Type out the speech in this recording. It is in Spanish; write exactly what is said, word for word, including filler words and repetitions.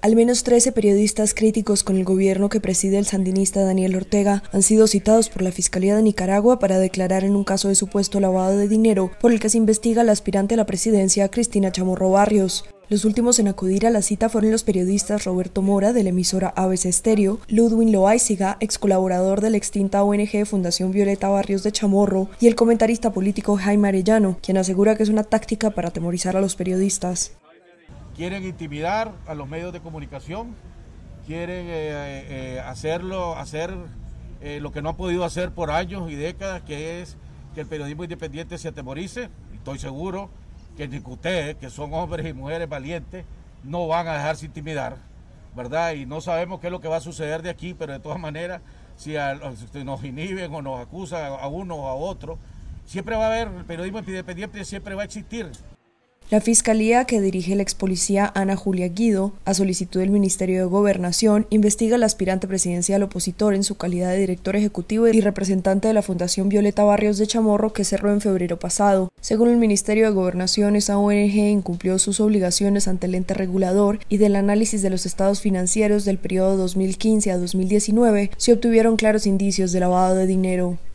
Al menos trece periodistas críticos con el gobierno que preside el sandinista Daniel Ortega han sido citados por la Fiscalía de Nicaragua para declarar en un caso de supuesto lavado de dinero por el que se investiga al aspirante a la presidencia Cristina Chamorro Barrios. Los últimos en acudir a la cita fueron los periodistas Roberto Mora, de la emisora A B C Estéreo, Ludwin Loaiziga, ex colaborador de la extinta O N G Fundación Violeta Barrios de Chamorro, y el comentarista político Jaime Arellano, quien asegura que es una táctica para atemorizar a los periodistas. Quieren intimidar a los medios de comunicación, quieren eh, eh, hacerlo, hacer eh, lo que no han podido hacer por años y décadas, que es que el periodismo independiente se atemorice. Estoy seguro que ni ustedes, que son hombres y mujeres valientes, no van a dejarse intimidar, ¿verdad? Y no sabemos qué es lo que va a suceder de aquí, pero de todas maneras, si, a, si nos inhiben o nos acusan a uno o a otro, siempre va a haber, el periodismo independiente siempre va a existir. La Fiscalía, que dirige la ex policía Ana Julia Guido, a solicitud del Ministerio de Gobernación, investiga al aspirante presidencial opositor en su calidad de director ejecutivo y representante de la Fundación Violeta Barrios de Chamorro, que cerró en febrero pasado. Según el Ministerio de Gobernación, esa O N G incumplió sus obligaciones ante el ente regulador y del análisis de los estados financieros del periodo dos mil quince a dos mil diecinueve se obtuvieron claros indicios de lavado de dinero.